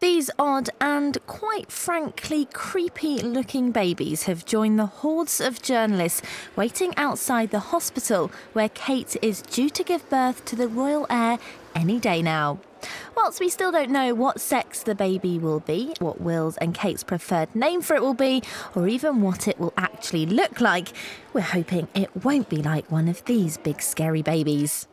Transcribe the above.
These odd and, quite frankly, creepy-looking babies have joined the hordes of journalists waiting outside the hospital where Kate is due to give birth to the royal heir any day now. Whilst we still don't know what sex the baby will be, what Will's and Kate's preferred name for it will be, or even what it will actually look like, we're hoping it won't be like one of these big scary babies.